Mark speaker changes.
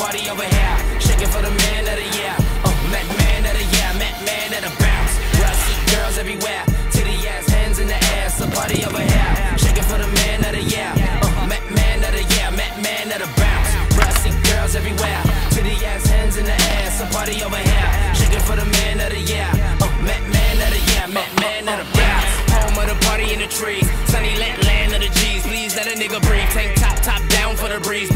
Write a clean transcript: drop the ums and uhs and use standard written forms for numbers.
Speaker 1: party over here. Shaking for the man of the year. Met man of the year, met man of the bounce. Where I see girls everywhere, titty ass, hands in the air. So party over here. Shaking for the man of the year. Met man of the year, met man of the bounce. Where I see girls everywhere, titty ass, hands in the air. So party over here. Shaking for the man of the year. Met man of the year, met man of the bounce. Home of the party in the trees, sunny land of the G's. Please let a nigga breathe. Tank top down for the breeze.